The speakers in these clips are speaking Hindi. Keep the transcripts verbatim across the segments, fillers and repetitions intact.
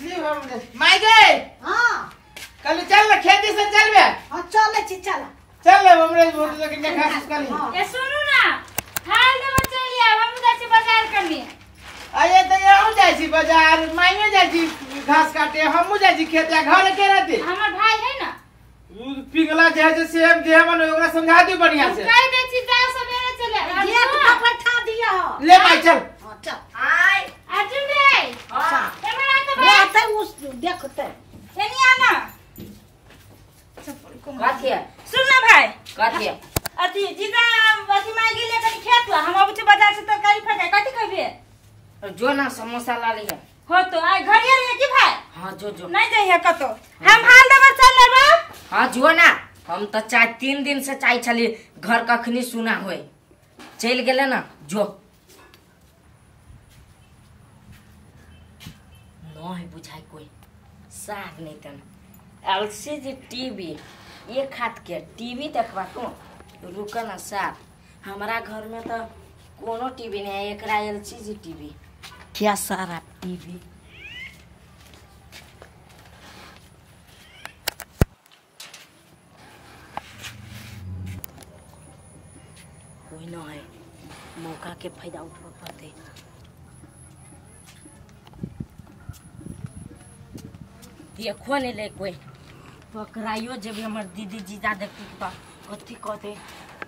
माई गए हां कल चल ना खेती से चल बे हां चले छी चल चल हमरे मोटर से किने घास कली ए सुनु ना हाल दे चलिए हम जाय छी बाजार करनी आये त यहू जाय छी बाजार माइयो जाय छी घास काटे हमहू जाय छी खेत घर के रहते हमर भाई है ना पिघला जे है सेम जे मन ओकरा समझा दी बढ़िया से कह दे छी जा सवेरे चले ये तो पठा दिया ले माई चल हां चल आय अर्जुन रे हां कैमरा तो रहते उस देखते एनी आना काथी है सुन ना भाई काथी है अति जीजा अति माई गेले कनी खेत हम अब बाजार से तरकारी फटे कथि कहबे जो ना समोसा ला लिया हो तो आय घरिया रे की भाई हां जो जो नहीं जाइए कतो हम हाल दबर चल लेबो हां जो ना हम तो चाय तीन दिन से चाय छली घर कखनी सुना होय चल गेले ना जो नो है बुझाई कोई साग नहीं तन एलसीडी टीवी एक हाथ के टीवी देखबा तो रुका ना साथ हमारा घर में तो कोनो टीवी नहीं है एकरा एलसीडी टीवी क्या सारा टीवी कोई ना है मौका के फायदा उठा पाते देखो नहीं ले कोई पकड़ाइयो जब हमार दीदी जीजा देखती तो कथी कहते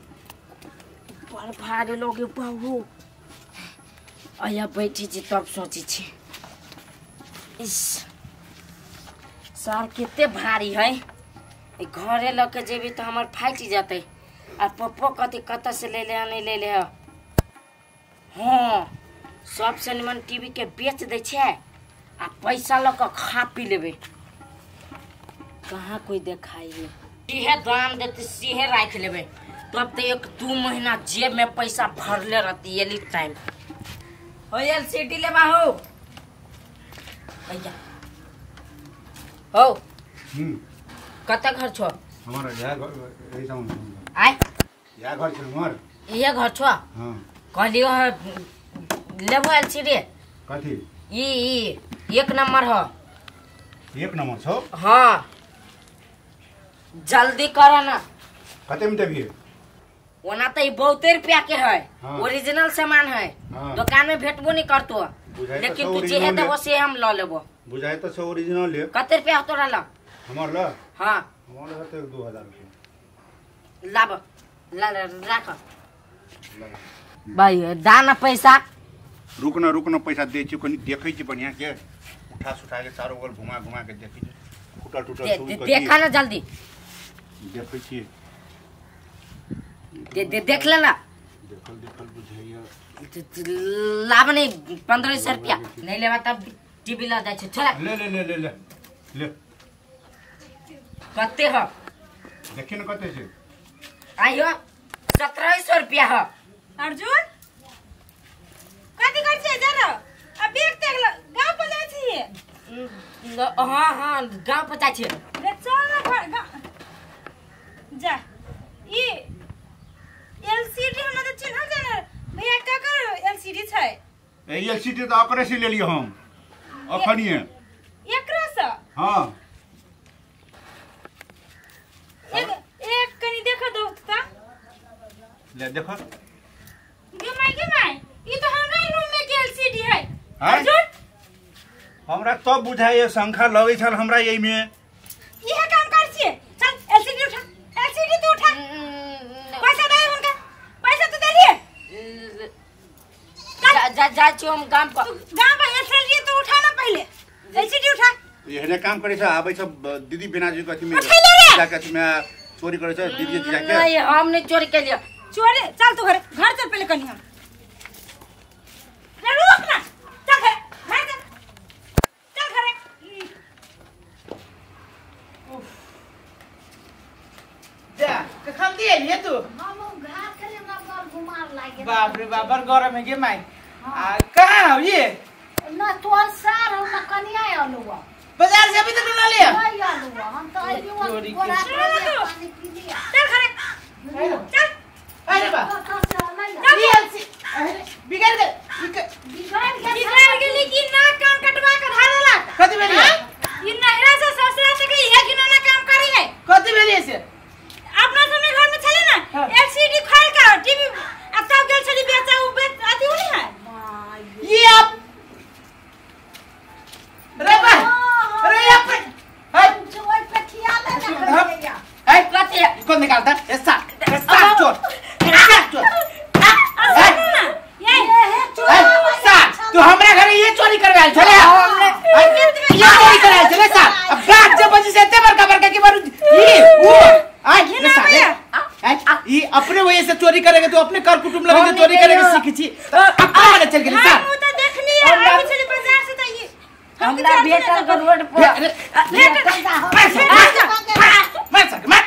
पर भारे लोग बहु आया बैठी छी तब सोची छी इस सर कितने भारी है घरे लके जेबी तो हमार फाइट जाते आ पप्पो कथी कत से ले ले नहीं ले ले हाँ सबसे निमन टीवी के बेच दे छे आ पैसा लक खा पी लेबे कहाँ कोई देखाई सीहे दाम देते सीहे राख लेबे तब तो एक दू महीना जेब में पैसा भरले रहती एली टाइम हो एलसीडी लेबा हो भैया हो हम कत घर छो हमारा यह घर ऐसा हूं आय यह घर छ हमर ये घर छो हां कहलियो लेबो एलसीडी कथी ई ई एक नंबर हो एक नंबर छो हाँ जल्दी करो ना कते में देबी ओना तो बहुते रुपया के है हाँ। ओरिजिनल सामान है हाँ। दुकान में भेटबो नहीं करतो बुझाई लेकिन तो तू original जे है ले। तो से हम ल लेबो बुझाए तो से ओरिजिनल ले कते रुपया होतो रहला हमर ल हाँ हमर ल तो दो हज़ार रुपया लाब ला ला राख भाई दाना पैसा रुक ना रुक ना पैसा दे छी कनी देखै छी बढ़िया के उठा सुठा के चारों ओर घुमा घुमा के देखै छी टूटल टूटल दे, सुई दे, कथी देखा ना जल्दी देखै छी दे, दे, देख लेना देखल देखल बुझाइया लाभ नहीं पंद्रह सौ रुपया नहीं लेवा तब टीवी ला जाए छोड़ा ले ले ले ले ले ले कते हो देखि न कते छै आइयो सत्रह सौ रुपया हो अर्जुन कथि कर छी जरा अब देखते गांव पर जाय छी हाँ हाँ गाँव पता छे रे चल ना घर गा- जा ई एलसीडी हम तो चिन्ह जाने भैया का कर एलसीडी छै ए एलसीडी तो ओकरे से ले लियो हम अखनिए एकरा से हां एक एक कनी देख दो त ले देखो गे माई गे माई ई तो हमरा रूम में के एलसीडी है हैं? अर्जुन हमरा तो बुझाइए संख्या लगे छल हमरा एई में इहे काम कर छिए चल एलसीडी उठा एलसीडी तो उठा पैसा दे उनका पैसा तो दे लिए जा जा जा छी हम गाँव पर गांव पर एलसीडी तो उठा ना पहले एलसीडी उठा एहने काम करे छ आबै छ दीदी बिना जी कथि में उठै ले रे। जाके अथी में चोरी करे छ दीदी जी जाके नहीं हम नहीं चोरी के लिए चोरी चल तू घर घर चल पहले कनी हम रे रुक ना चल घर घर चल चल घर जा कखन दिए लिए तू हम घाट करे ना पर घुमार लागे बाप रे बाप बड़ गरम है गे माई आ कहां हो ये ना तोर सार हम ना कनिया आलुआ बाजार से अभी तक ना लिया नहीं आलुआ हम तो आइयो चोरी के। बोरा पानी पी लिया चल घर चल अरे बा चल रीएलसी अरे बिगड़ गए बिगाड़ के बिगाड़ गेली कि ना कान कटवा के धारेला कथि में लिया कराए चले ये चोरी कराए चले साहब अब बात जब बजी से इतने बड़का बड़का की बारू ये वो आज ये साले ये अपने वजह से चोरी करेंगे तो अपने कर कुटुंब लगे चोरी करेंगे सीखी छी अपना वाला चल गई साहब हम तो देखनी है हम चले बाजार से तो ये हमरा बेटा का रोड पर मैं सक मैं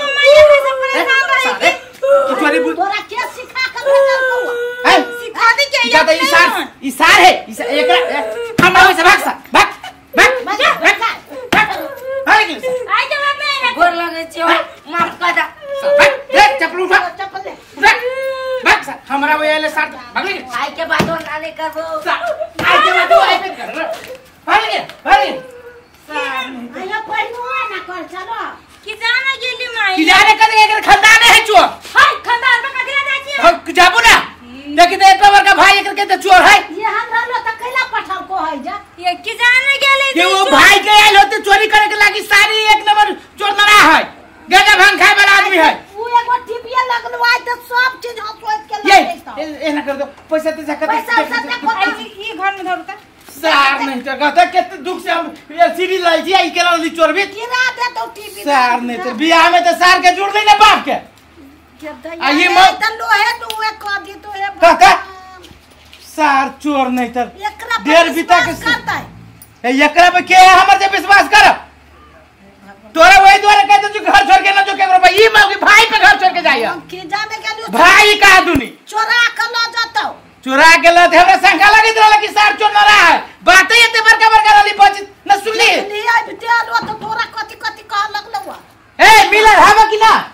चोरी बुल तोरा के सिखा कर भेजल तू है सिखा दी क्या क्या तो इसार इसार है इसार एकरा हम वैसे भाग सा भाग भाग मजा मजा भाग ले आई जा मैं गोर लगे छे माफ कर दा ले चप्पल उठा चप्पल दे भाग भाग सा हमरा वो ले साथ भाग ले आई के बाद नाले करबो आई के बाद आई पे कर भाग ले भाग ले आया पढ़नो ना कर चलो कि जाना गेली माई कि जाने कर एकर खानदान है चोर हाय खानदान में कथि जाय छी हम जाबो ना देखि दे एक बार का भाई एकर के तो चोर है ये हम रहलो त कैला पठाव को है जा ये कि जाना गेली कि वो भाई के आइल होते चोरी करे के लागी सारी एक नंबर चोर ना है गजा भांग खाए वाला आदमी है वो एगो टिपिया लगलवाई त सब चीज हसोत के ये लगे त ए ना कर दो पैसा ते जाकर पैसा सत्ता को आई ई घर में धरू त सार नहीं तो कहता कितने दुख से हम एलसीडी लाई जी आई के लाली चोर भी गिरा दे तो टीवी सार नहीं तो बियाह में तो सार के जुड़ नहीं ना बाप के आ ये ये मत- त लोहे तो वे को दी तो है का का सार चोर नहीं तो एकरा डेढ़ बीता के करता है ए एकरा पे के हमर जे विश्वास कर तोरा वही द्वारा कहते जो घर छोड़ के ना जो केकरो भाई ई मौगी भाई पे घर छोड़ के जाइए हम के जाने के लिए भाई का दुनी चोरा के ल जातो चुरा के लत हमरा शंका लगित रहल कि सार चोर ना रहा है बातें एते बड़का बड़का रली बच न सुनली लिया बिटिया लो तो तोरा कथि कथि कह लगलवा ए मिलर हवा कि ना